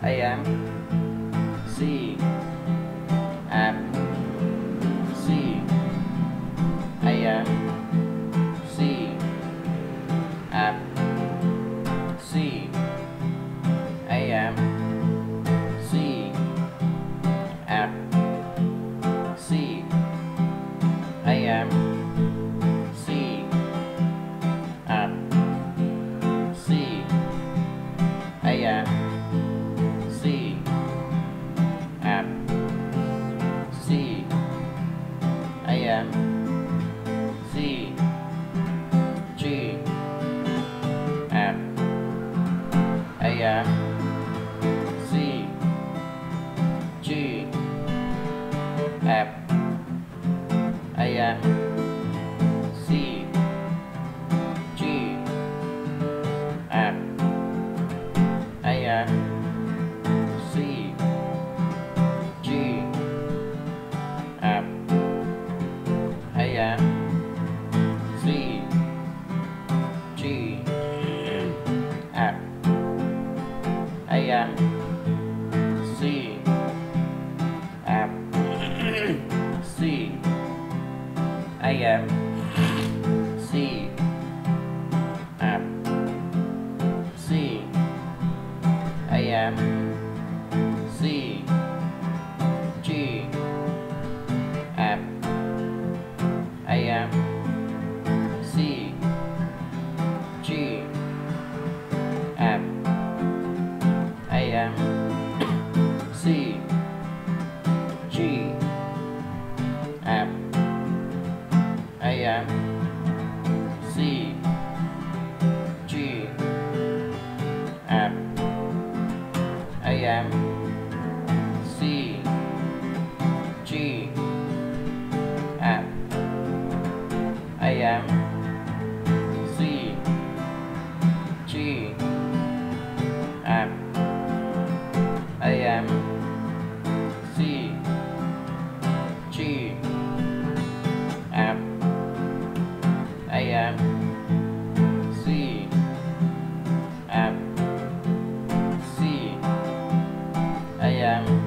AM, C, F, C, AM, C, F, C, AM, C, F, C, AM, C, F, C, AM, C, F, C, AM, C, G, F, AM, C, G, F, AM, C, G, F, AM, C, G, F, AM, C, G, F, AM, C, F, C, AM, C, F, C, AM, C, G, F, AM, C, G, F, AM, C, G, F, AM, C, G, F, AM, C, G, F, AM, C, G, F, AM, C, G, F, AM, C, F, C, AM,